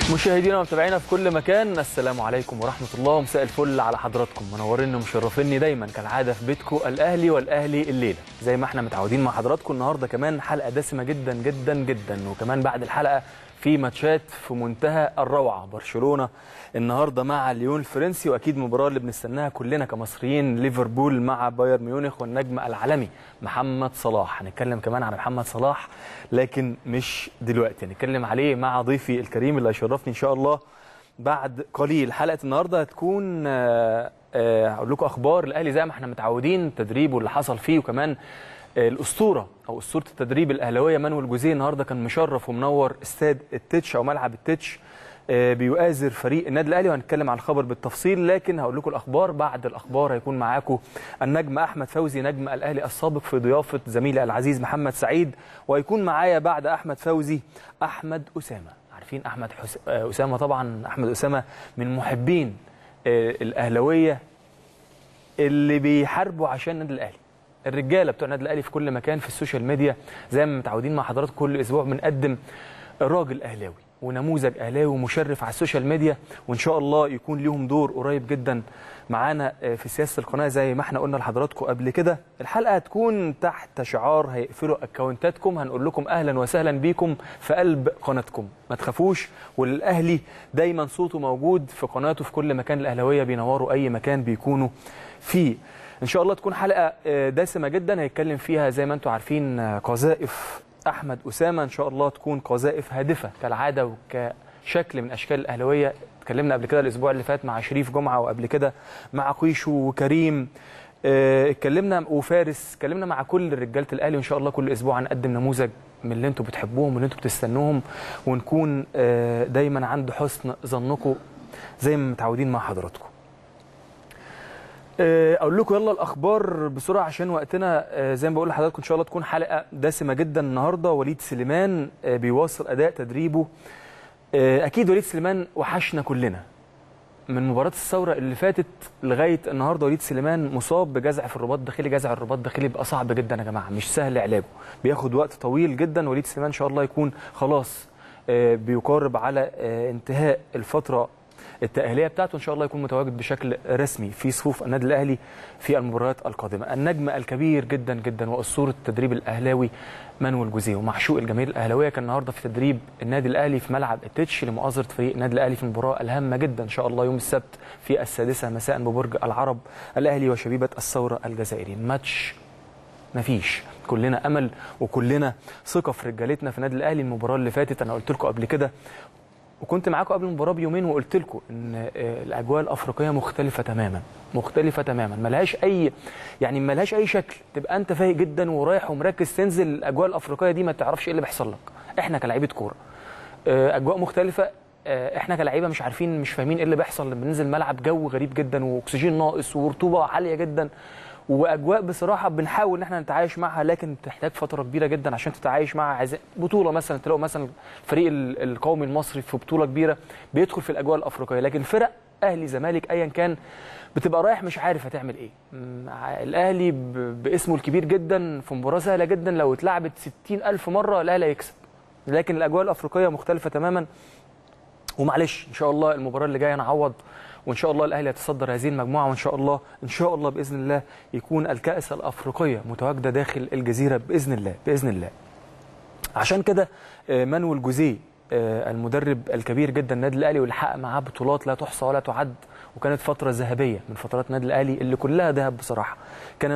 مشاهدينا ومتابعينا في كل مكان، السلام عليكم ورحمة الله ومساء الفل على حضراتكم. منورين ومشرفيني دايما كالعادة في بيتكم الأهلي والأهلي الليلة زي ما احنا متعودين مع حضراتكم. النهارده كمان حلقة دسمة جدا جدا جدا، وكمان بعد الحلقة في ماتشات في منتهى الروعة. برشلونة النهارده مع ليون الفرنسي، واكيد مباراة اللي بنستناها كلنا كمصريين، ليفربول مع بايرن ميونخ والنجم العالمي محمد صلاح. هنتكلم كمان عن محمد صلاح لكن مش دلوقتي، هنتكلم عليه مع ضيفي الكريم اللي هيشرفني ان شاء الله بعد قليل. حلقة النهارده هتكون هقول لكم اخبار الاهلي زي ما احنا متعودين، تدريبه اللي حصل فيه، وكمان الاسطوره او اسطوره التدريب الاهلاويه مانويل جوزيه النهارده كان مشرف ومنور استاد التتش او ملعب التتش بيؤازر فريق النادي الاهلي، وهنتكلم عن الخبر بالتفصيل. لكن هقول لكم الاخبار بعد الاخبار. هيكون معاكم النجم احمد فوزي نجم الاهلي السابق في ضيافه زميلي العزيز محمد سعيد، وهيكون معايا بعد احمد فوزي احمد اسامه. عارفين احمد اسامه طبعا، احمد اسامه من محبين الاهلاويه اللي بيحاربوا عشان النادي الاهلي، الرجاله بتوع النادي الاهلي في كل مكان في السوشيال ميديا زي ما متعودين مع حضراتكم. كل اسبوع بنقدم راجل اهلاوي ونموذج اهلاوي ومشرف على السوشيال ميديا، وان شاء الله يكون ليهم دور قريب جدا معانا في سياسه القناه زي ما احنا قلنا لحضراتكم قبل كده. الحلقه هتكون تحت شعار هيقفلوا اكونتاتكم، هنقول لكم اهلا وسهلا بيكم في قلب قناتكم، ما تخافوش. والاهلي دايما صوته موجود في قناته في كل مكان. الاهلاويه بينوروا اي مكان بيكونوا فيه. ان شاء الله تكون حلقه دسمه جدا، هيتكلم فيها زي ما انتم عارفين قذائف احمد اسامه، ان شاء الله تكون قذائف هادفه كالعاده وكشكل من اشكال الاهلاويه. اتكلمنا قبل كده الاسبوع اللي فات مع شريف جمعه، وقبل كده مع قيشو وكريم، اتكلمنا وفارس، اتكلمنا مع كل رجاله الاهلي. وان شاء الله كل اسبوع هنقدم نموذج من اللي انتم بتحبوهم واللي انتم بتستنوهم، ونكون دايما عند حسن ظنكم زي ما متعودين مع حضراتكم. اقول لكم يلا الاخبار بسرعه عشان وقتنا. زي ما بقول لحضراتكم ان شاء الله تكون حلقه دسمه جدا النهارده. وليد سليمان بيواصل اداء تدريبه. اكيد وليد سليمان وحشنا كلنا من مباراه الثوره اللي فاتت لغايه النهارده. وليد سليمان مصاب بجزع في الرباط الداخلي. جزع الرباط الداخلي بيبقى صعب جدا يا جماعه، مش سهل علاجه، بياخد وقت طويل جدا. وليد سليمان ان شاء الله يكون خلاص بيقارب على انتهاء الفتره التأهيلية بتاعته، ان شاء الله يكون متواجد بشكل رسمي في صفوف النادي الاهلي في المباريات القادمه. النجم الكبير جدا جدا واسطوره التدريب الاهلاوي مانويل جوزيه ومعشوق الجماهير الاهلاويه كان النهارده في تدريب النادي الاهلي في ملعب التتش لمؤازره فريق النادي الاهلي في المباراه الهامه جدا ان شاء الله يوم السبت في 6 مساء ببرج العرب، الاهلي وشبيبه الثوره الجزائري. ماتش مفيش، كلنا امل وكلنا ثقه في رجالتنا في النادي الاهلي. المباراه اللي فاتت انا قلت لكم قبل كده وكنت معاكم قبل المباراه بيومين وقلت لكم ان الاجواء الافريقيه مختلفه تماما، مختلفه تماما، ملهاش اي شكل تبقى انت فايق جدا ورايح ومركز تنزل الاجواء الافريقيه دي ما تعرفش ايه اللي بيحصل لك. احنا كلاعيبه كوره اجواء مختلفه، احنا كلاعيبه مش عارفين مش فاهمين ايه اللي بيحصل لما بننزل ملعب، جو غريب جدا واكسجين ناقص ورطوبه عاليه جدا، واجواء بصراحه بنحاول ان احنا نتعايش معها لكن بتحتاج فتره كبيره جدا عشان تتعايش معها. بطوله مثلا تلاقوا مثلا الفريق القومي المصري في بطوله كبيره بيدخل في الاجواء الافريقيه، لكن فرق اهلي زمالك ايا كان بتبقى رايح مش عارف هتعمل ايه. الاهلي باسمه الكبير جدا في مباراه سهله جدا لو اتلعبت 60,000 مره الاهلي هيكسب، لكن الاجواء الافريقيه مختلفه تماما. ومعلش ان شاء الله المباراه اللي جايه نعوض، وان شاء الله الاهلي يتصدر هذه المجموعه، وان شاء الله باذن الله يكون الكأس الافريقيه متواجده داخل الجزيره باذن الله باذن الله. عشان كده مانويل جوزيه المدرب الكبير جدا النادي الاهلي واللي حقق معاه بطولات لا تحصى ولا تعد، وكانت فتره ذهبيه من فترات النادي الاهلي اللي كلها ذهب بصراحه. كان